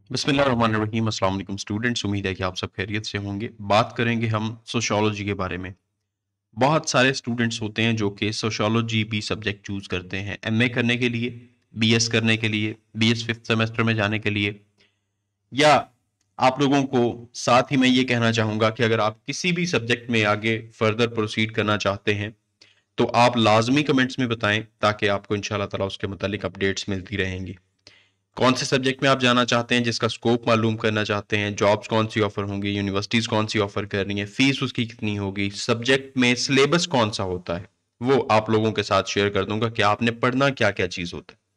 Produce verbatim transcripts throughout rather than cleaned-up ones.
बिस्मिल्लाहिर्रहमानिर्रहीम। अस्सलाम वालेकुम स्टूडेंट्स, उम्मीद है कि आप सब खैरियत से होंगे। बात करेंगे हम सोशियोलॉजी के बारे में। बहुत सारे स्टूडेंट्स होते हैं जो कि सोशियोलॉजी भी सब्जेक्ट चूज़ करते हैं एमए करने के लिए, बीएस करने के लिए, बीएस फिफ्थ सेमेस्टर में जाने के लिए, या आप लोगों को साथ ही मैं ये कहना चाहूँगा कि अगर आप किसी भी सब्जेक्ट में आगे फर्दर प्रोसीड करना चाहते हैं तो आप लाजमी कमेंट्स में बताएं ताकि आपको इंशाल्लाह ताला उसके मुतालिक अपडेट्स मिलती रहेंगी। कौन से सब्जेक्ट में आप जाना चाहते हैं, जिसका स्कोप मालूम करना चाहते हैं, जॉब्स कौन सी ऑफर होंगी, यूनिवर्सिटीज़ कौन सी ऑफर कर रही हैं, फीस उसकी कितनी होगी, सब्जेक्ट में सिलेबस कौन सा होता है, वो आप लोगों के साथ शेयर कर दूंगा कि आपने पढ़ना क्या क्या चीज़ होता है।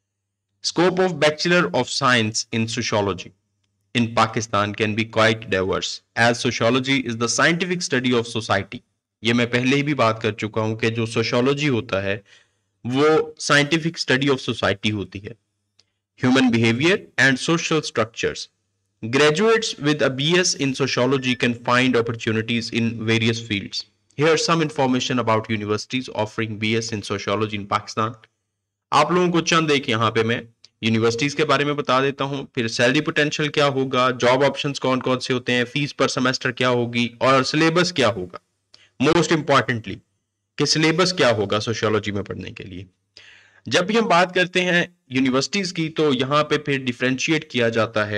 Scope of bachelor of science in sociology in Pakistan can be quite diverse as sociology is the scientific study of society। ये मैं पहले ही भी बात कर चुका हूं कि जो सोशियोलॉजी होता है वो साइंटिफिक स्टडी ऑफ सोसाइटी होती है, human behavior and social structures। Graduates with a B S in sociology can find opportunities in various fields। Here's some information about universities offering B S in sociology in Pakistan। आप लोगों को चंद एक यहाँ पे मैं universities के बारे में बता देता हूँ, फिर सैलरी पोटेंशियल क्या होगा, जॉब ऑप्शंस कौन कौन से होते हैं, फीस पर सेमेस्टर क्या होगी और सिलेबस क्या होगा। मोस्ट इंपॉर्टेंटली कि सिलेबस क्या होगा सोशियोलॉजी में पढ़ने के लिए। जब भी हम बात करते हैं यूनिवर्सिटीज की तो यहाँ पे फिर डिफ्रेंशिएट किया जाता है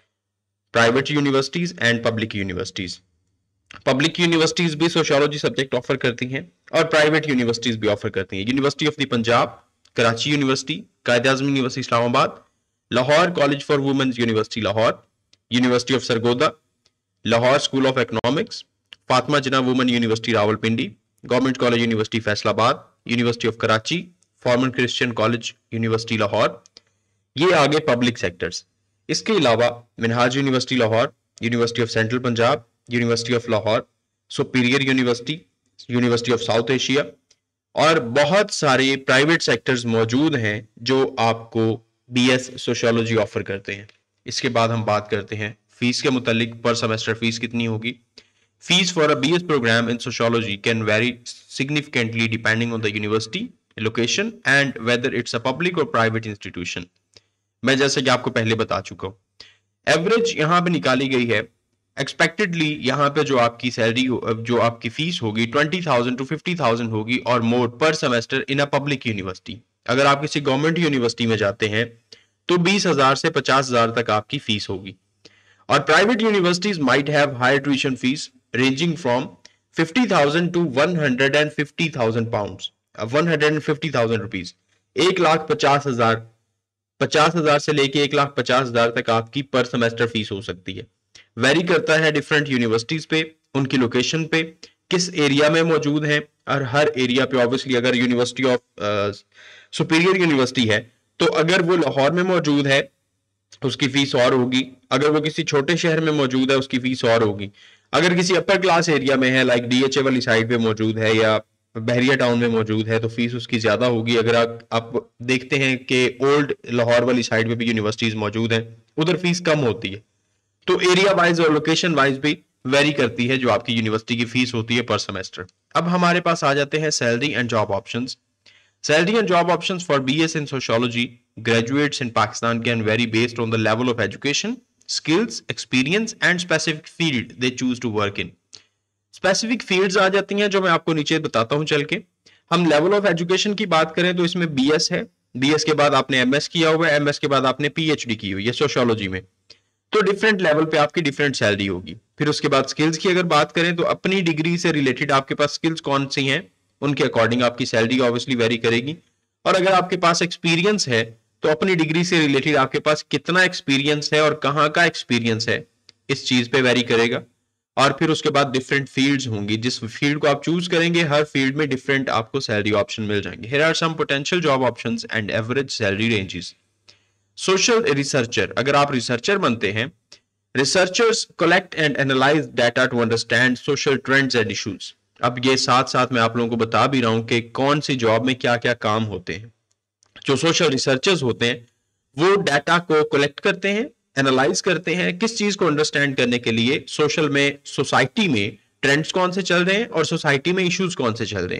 private universities and public universities. Public universities भी सोशियोलॉजी सब्जेक्ट ऑफर करती हैं और प्राइवेट यूनिवर्सिटीज भी ऑफर करती हैं। University of the Punjab, Karachi university, Quaid-e-Azam university Islamabad, Lahore college for womens university Lahore, university of Sargodha, Lahore school of economics, Fatima Jinnah women university Rawalpindi, government college university Faisalabad, university of Karachi, formal christian college university Lahore. ये आगे public sectors. इसके अलावा Minhaj university Lahore, university of central Punjab, university of Lahore, superior university, university of south Asia और बहुत सारे private sectors मौजूद हैं जो आपको बीएस सोशियोलॉजी ऑफर करते हैं। इसके बाद हम बात करते हैं फीस के मुतालिक, पर सेमेस्टर फीस कितनी होगी। Fees for a BS program in sociology can vary significantly depending on the university location and whether it's a public और प्राइवेट इंस्टीट्यूशन। मैं जैसे कि आपको पहले बता चुका हूं, एवरेज यहां पे निकाली गई है। एक्सपेक्टेडली यहाँ पे जो आपकी सैलरी जो आपकी फीस होगी twenty thousand to fifty thousand होगी और more per semester in a public university. अगर आप किसी गवर्नमेंट यूनिवर्सिटी में जाते हैं तो बीस हजार से पचास हजार तक आपकी फीस होगी। और private universities might have higher tuition fees ranging from fifty thousand to one hundred and fifty thousand pound one hundred and fifty thousand rupees. एक लाख पचास हजार पचास हजार से लेके एक लाख पचास हजार तक आपकी पर सेमेस्टर फीस हो सकती है। वेरी करता है डिफरेंट यूनिवर्सिटीज पे, उनकी लोकेशन पे, किस एरिया में मौजूद है। और हर एरिया पे ऑब्वियसली अगर यूनिवर्सिटी ऑफ सुपीरियर यूनिवर्सिटी है तो अगर वो लाहौर में मौजूद है उसकी फीस और होगी, अगर वो किसी छोटे शहर में मौजूद है उसकी फीस और होगी, अगर किसी अपर क्लास एरिया में है लाइक डीएचए वाली साइड पे मौजूद है या बहरिया टाउन में मौजूद है तो फीस उसकी ज्यादा होगी। अगर आप, आप देखते हैं कि ओल्ड लाहौर वाली साइड पे भी यूनिवर्सिटीज मौजूद हैं, उधर फीस कम होती है। तो एरिया वाइज और लोकेशन वाइज भी वेरी करती है जो आपकी यूनिवर्सिटी की फीस होती है पर सेमेस्टर। अब हमारे पास आ जाते हैं salary and job options. Salary and job options for BS in sociology graduates in Pakistan can vary based on the level of education, skills, experience and specific field they choose to work in. Specific fields आ जाती हैं जो मैं आपको नीचे बताता हूं चल के। हम लेवल ऑफ एजुकेशन की बात करें तो इसमें बीएस है, बीएस के बाद आपने एमएस किया हुआ है, एमएस के बाद आपने पीएचडी की हुई है सोशियोलॉजी में, तो डिफरेंट लेवल पे आपकी डिफरेंट सैलरी होगी। फिर उसके बाद स्किल्स की अगर बात करें तो अपनी डिग्री से रिलेटेड आपके पास स्किल्स कौन सी हैं उनके अकॉर्डिंग आपकी सैलरी ऑब्वियसली वेरी करेगी। और अगर आपके पास एक्सपीरियंस है तो अपनी डिग्री से रिलेटेड आपके पास कितना एक्सपीरियंस है और कहाँ का एक्सपीरियंस है इस चीज पे वेरी करेगा। और फिर उसके बाद डिफरेंट फील्ड्स होंगी, जिस फील्ड को आप चूज करेंगे हर फील्ड में डिफरेंट आपको सैलरी ऑप्शन मिल जाएंगे। Here are some potential job options and average salary ranges. Social researcher, अगर आप रिसर्चर बनते हैं, researchers collect and analyze data to understand social trends and issues. अब ये साथ साथ मैं आप लोगों को बता भी रहा हूं कि कौन सी जॉब में क्या क्या काम होते हैं। जो सोशल रिसर्चर्स होते हैं वो डाटा को कलेक्ट करते हैं, एनालाइज करते हैं, किस चीज को अंडरस्टैंड करने के लिए सोशल में, सोसाइटी में ट्रेंड्स कौन से चल रहे हैं और सोसाइटी में इश्यूज कौन से चल रहे हैं।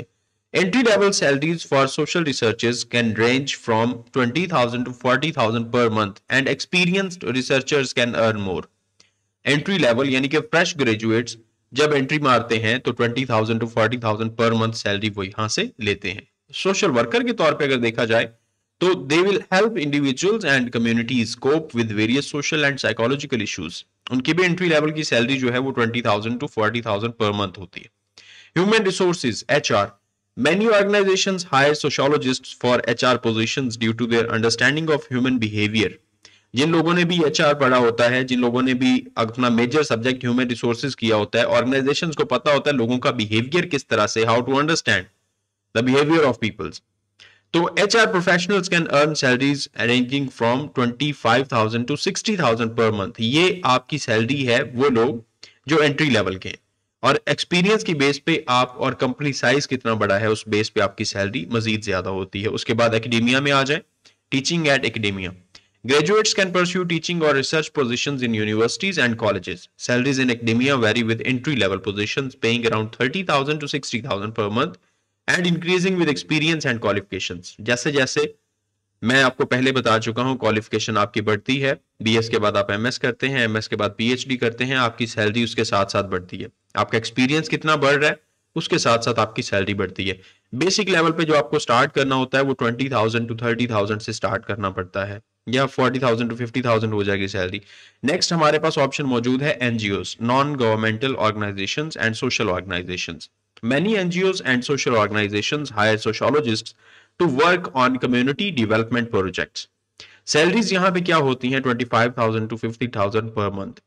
Entry level salaries for social researchers can range from twenty thousand to forty thousand per month and experienced researchers can earn more. Entry level यानी कि fresh graduates जब entry मारते हैं तो twenty thousand to forty thousand per month salary वो यहाँ से लेते हैं. Social worker के तौर पे अगर देखा जाए तो they will help individuals and communities cope with various social and psychological issues. उनकी भी entry level की salary जो है वो twenty thousand to forty thousand per month होती है. Human resources H R. Many organizations hire sociologists for H R positions due to their understanding of human behavior. जिन लोगों ने भी H R पढ़ा होता है, जिन लोगों ने भी अपना मेजर सब्जेक्ट ह्यूमन रिसोर्सेज किया होता है, ऑर्गेनाइजेशंस को पता होता है लोगों का बिहेवियर किस तरह से, how to understand the behaviour of peoples. तो H R professionals can earn salaries ranging from twenty-five thousand to sixty thousand per month. ये आपकी सैलरी है वो लोग जो एंट्री लेवल के हैं, और एक्सपीरियंस की बेस पे आप और कंपनी साइज कितना बड़ा है उस बेस पे आपकी सैलरी मजीद ज्यादा होती है. उसके बाद एकेडेमिया में आ जाए, teaching at academia. Graduates can pursue teaching or research positions in universities and colleges. Salaries in academia vary with entry-level positions paying around thirty thousand to sixty thousand per month and increasing with experience and qualifications. जैसे जैसे मैं आपको पहले बता चुका हूं, qualification आपकी बढ़ती है, बीएस के बाद आप एमएस करते हैं, एमएस के बाद पीएचडी करते हैं, आपकी सैलरी उसके साथ साथ बढ़ती है. आपका एक्सपीरियंस कितना बढ़ रहा है उसके साथ साथ आपकी सैलरी बढ़ती है. बेसिक लेवल पे जो आपको स्टार्ट करना होता है वो twenty thousand to thirty thousand से स्टार्ट करना पड़ता है, या forty thousand to fifty thousand हो जाएगी सैलरी. नेक्स्ट हमारे पास ऑप्शन मौजूद है NGOs, non governmental organizations and social organizations. Many N G Os and social organizations hire sociologists to work on community development projects. Salaries यहाँ पे क्या होती हैं twenty-five thousand to fifty thousand per month.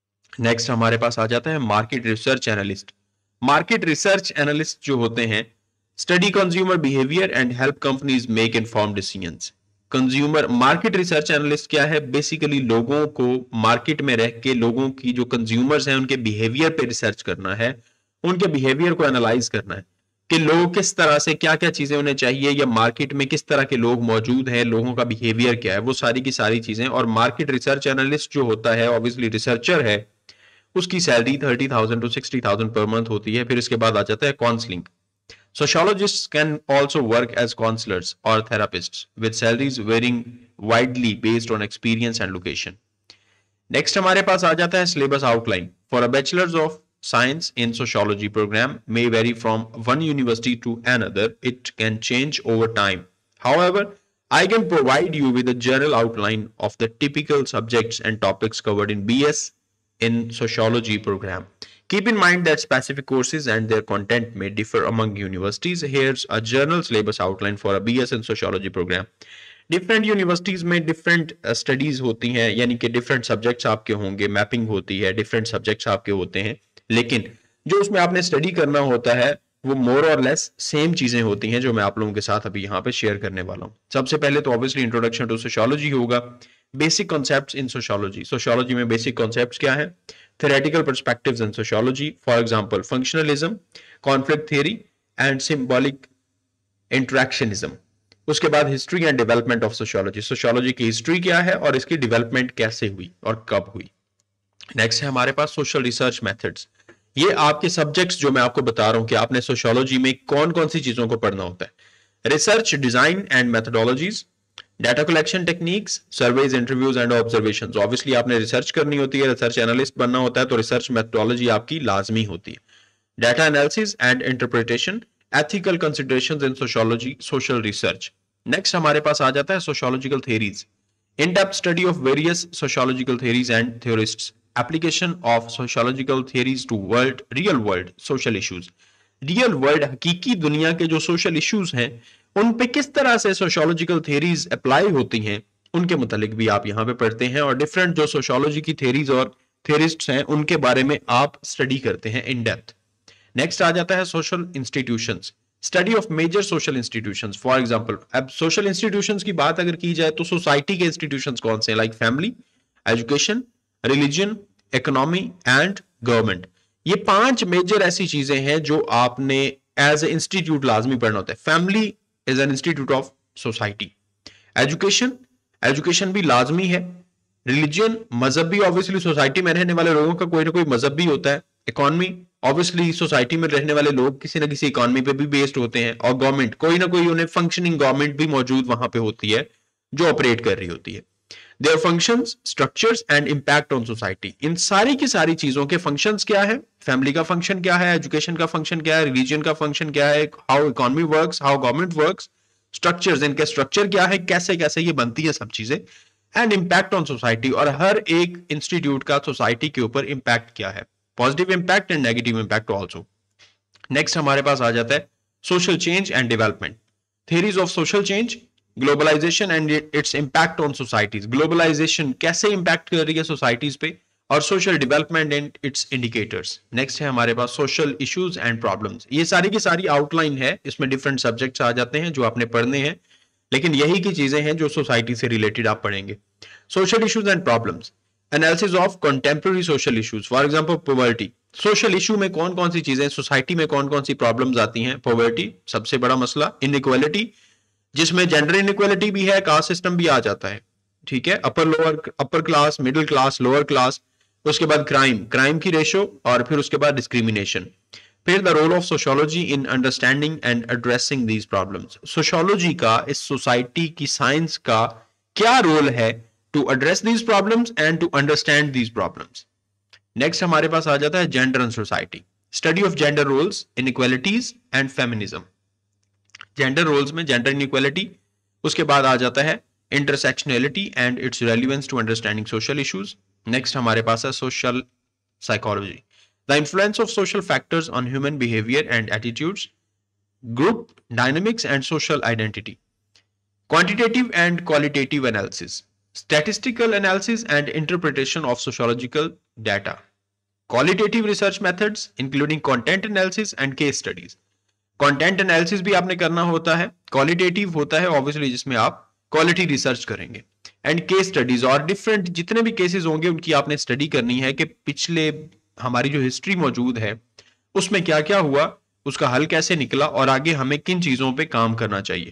Next हमारे पास आ जाता है market research analyst. Market research analyst जो होते हैं study consumer behavior and help companies make informed decisions. Consumer market research analyst क्या है? बेसिकली लोगों को मार्केट में रह के लोगों की जो कंज्यूमर्स हैं उनके बिहेवियर पे रिसर्च करना है, उनके बिहेवियर को एनालाइज करना है कि लोग किस तरह से, क्या क्या चीजें उन्हें चाहिए, या मार्केट में किस तरह के लोग मौजूद हैं, लोगों का बिहेवियर क्या है, वो सारी की सारी चीजें. और मार्केट रिसर्च एनालिस्ट जो होता है ऑब्वियसली रिसर्चर है, उसकी salary thirty thousand to sixty thousand per month होती है. फिर इसके बाद आ जाता है counselling. Sociologists can also work as counselors or therapists with salaries varying widely based on experience and location. Next हमारे पास आ जाता है syllabus outline. For a bachelor's of science in sociology program may vary from one university to another. It can change over time. However, I can provide you with a general outline of the typical subjects and topics covered in B S in sociology program. Keep in mind that specific courses and their content may differ among universities. Here's a general syllabus outline for a B S in sociology program. Different universities में different studies होती हैं, यानी कि different subjects आपके होंगे, mapping होती है, different subjects आपके होते हैं, लेकिन जो उसमें आपने study करना होता है वो more or less same चीजें होती हैं जो मैं आप लोगों के साथ अभी यहाँ पे शेयर करने वाला हूँ. सबसे पहले तो obviously introduction to sociology होगा. Basic concepts in sociology. Sociology में basic concepts क्या है? Theoretical perspectives in sociology, for example, functionalism, conflict theory, and symbolic interactionism. उसके बाद history and development of sociology. Sociology की history क्या है और इसकी development कैसे हुई और कब हुई. Next है हमारे पास social research methods. ये आपके subjects जो मैं आपको बता रहा हूँ कि आपने sociology में कौन कौन सी चीजों को पढ़ना होता है. Research design and methodologies, data collection techniques, surveys, interviews and observations. Obviously आपने रिसर्च करनी होती है, रिसर्च एनालिस्ट बनना होता है, तो रिसर्च मेथोडोलॉजी आपकी लाजमी होती है. Data analysis and interpretation, ethical considerations in sociology, social research. Next हमारे पास आ जाता है sociological theories. In depth study of various sociological theories and theorists. Application of sociological theories to world real world social issues. Real world हकीकी दुनिया के जो social issues हैं उन पे किस तरह से सोशियोलॉजिकल थ्योरीज अप्लाई होती हैं उनके मुतालिक भी आप यहाँ पे पढ़ते हैं, और डिफरेंट जो सोशियोलॉजी की थ्योरीज और थ्योरिस्ट्स हैं उनके बारे में आप स्टडी करते हैं इन डेप्थ. नेक्स्ट आ जाता है social institutions. Study of major social institutions. For example, अब सोशल इंस्टीट्यूशंस की बात अगर की जाए तो सोसाइटी के इंस्टीट्यूशंस कौन से हैं? Like family, education, religion, economy and government. ये पांच मेजर ऐसी चीजें हैं जो आपने एज ए इंस्टीट्यूट लाजमी पढ़ना होता है. Family is an institute of society. Education, education भी लाजमी है. Religion, मजहब भी obviously सोसाइटी में रहने वाले लोगों का कोई ना कोई मजहब भी होता है. Economy, ऑब्वियसली सोसाइटी में रहने वाले लोग किसी ना किसी इकोनॉमी पे भी बेस्ड होते हैं, और गवर्नमेंट कोई ना कोई उन्हें फंक्शनिंग गवर्नमेंट भी मौजूद वहां पे होती है जो ऑपरेट कर रही होती है। Their functions, structures and impact on society, इन सारी की सारी चीजों के फंक्शंस क्या है, फैमिली का फंक्शन क्या है, एजुकेशन का फंक्शन क्या है, रिलीजन का फंक्शन क्या है, how economy works, how government works, structures, इनके स्ट्रक्चर क्या है, कैसे कैसे ये बनती है सब चीजें, एंड इम्पैक्ट ऑन सोसाइटी, और हर एक इंस्टीट्यूट का सोसाइटी के ऊपर इम्पैक्ट क्या है, positive impact and negative impact also. Next हमारे पास आ जाता है social change and development, theories of social change, globalization and its impact on societies, globalization कैसे इम्पैक्ट कर रही है सोसाइटीज पे, और social development and its indicators. Next है हमारे पास सोशल इश्यूज एंड प्रॉब्लम्स, ये सारी की सारी आउटलाइन है, इसमें डिफरेंट सब्जेक्ट्स आ जाते हैं जो आपने पढ़ने हैं, लेकिन यही की चीजें हैं जो सोसाइटी से रिलेटेड आप पढ़ेंगे। Social issues and problems, analysis of contemporary social issues, for example poverty, social issue में कौन कौन सी चीजें, सोसाइटी में कौन कौन सी प्रॉब्लम्स आती हैं, पॉवर्टी सबसे बड़ा मसला, इनइक्वालिटी जिसमें जेंडर इनइक्वालिटी भी है, कास्ट सिस्टम भी आ जाता है, ठीक है, upper lower, upper class, middle class, lower class, उसके बाद क्राइम, क्राइम की रेशो, और फिर उसके बाद डिस्क्रिमिनेशन। फिर the role of sociology in understanding and addressing these problems, sociology का इस सोसाइटी की साइंस का क्या रोल है to address these problems and to understand these problems. Next हमारे पास आ जाता है gender and society, study of gender roles, inequalities and feminism, gender roles में जेंडर इनइक्वालिटी, उसके बाद आ जाता है intersectionality and its relevance to understanding social issues. Next हमारे पास है social psychology, the influence of social factors on human behaviour and attitudes, group dynamics and social identity, quantitative and qualitative analysis, statistical analysis and interpretation of sociological data, qualitative research methods including content analysis and case studies, content analysis भी आपने करना होता है, qualitative होता है obviously जिसमें आप quality research करेंगे, एंड केस स्टडीज, और डिफरेंट जितने भी केसेस होंगे उनकी आपने स्टडी करनी है कि पिछले हमारी जो हिस्ट्री मौजूद है उसमें क्या क्या हुआ, उसका हल कैसे निकला, और आगे हमें किन चीजों पे काम करना चाहिए।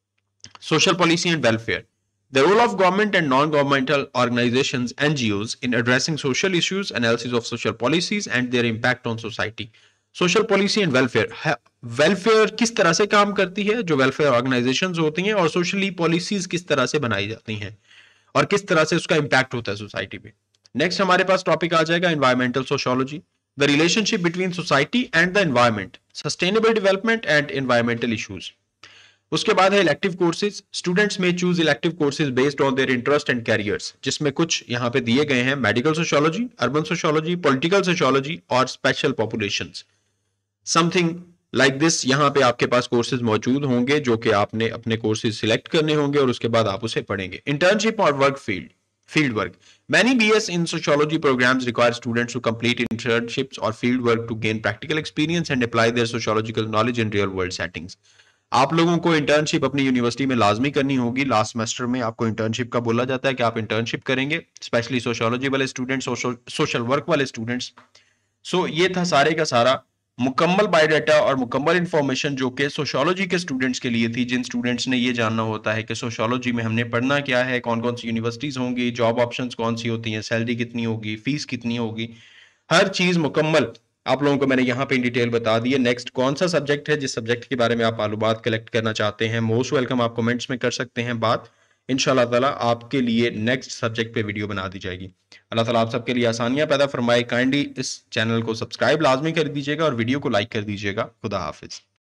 Social policy and welfare, the role of government and non-governmental organizations N G Os in addressing social issues, analysis of social policies and their impact on society, social policy and welfare, welfare किस तरह से काम करती है, जो welfare organisations होती हैं, और सोशली पॉलिसीज किस तरह से बनाई जाती हैं और किस तरह से उसका इंपैक्ट होता है सोसाइटी पे। नेक्स्ट हमारे पास टॉपिक आ जाएगा environmental sociology, the relationship between society and the environment, sustainable development and environmental issues. उसके बाद है इलेक्टिव कोर्सेज, स्टूडेंट्स में choose elective courses based on their interest and careers, जिसमें कुछ यहाँ पे दिए गए हैं, medical sociology, urban sociology, political sociology और special populations, something like this. यहाँ पे आपके पास कोर्सेज मौजूद होंगे जो कि आपने अपने कोर्सेज सिलेक्ट करने होंगे और उसके बाद आप उसे पढ़ेंगे। इंटर्नशिप और work field, field work. Many B S in sociology programs require students to complete internships or field work to gain practical experience and apply their sociological knowledge in real world settings. आप लोगों को internship अपनी university में लाजमी करनी होगी। Last semester में आपको इंटर्नशिप का बोला जाता है कि आप इंटर्नशिप करेंगे, स्पेशली सोशियोलॉजी वाले स्टूडेंट्स, सोशल वर्क वाले स्टूडेंट्स। सो ये था सारे का सारा मुकम्मल बायोडाटा और मुकम्मल इंफॉर्मेशन जो कि सोशियोलॉजी के स्टूडेंट्स के लिए थी, जिन स्टूडेंट्स ने ये जानना होता है कि सोशियोलॉजी में हमने पढ़ना क्या है, कौन कौन सी यूनिवर्सिटीज़ होंगी, जॉब ऑप्शंस कौन सी होती हैं, सैलरी कितनी होगी, फीस कितनी होगी, हर चीज़ मुकम्मल आप लोगों को मैंने यहाँ पे इन डिटेल बता दी है। नेक्स्ट कौन सा सब्जेक्ट है, जिस सब्जेक्ट के बारे में आप मालूमात कलेक्ट करना चाहते हैं, मोस्ट वेलकम, आप कमेंट्स में कर सकते हैं बात। इंशाल्लाह ताला आपके लिए नेक्स्ट सब्जेक्ट पे वीडियो बना दी जाएगी। अल्लाह ताला आप सबके लिए आसानियां पैदा फरमाए। काइंडली इस चैनल को सब्सक्राइब लाजमी कर दीजिएगा और वीडियो को लाइक कर दीजिएगा। खुदा हाफिज।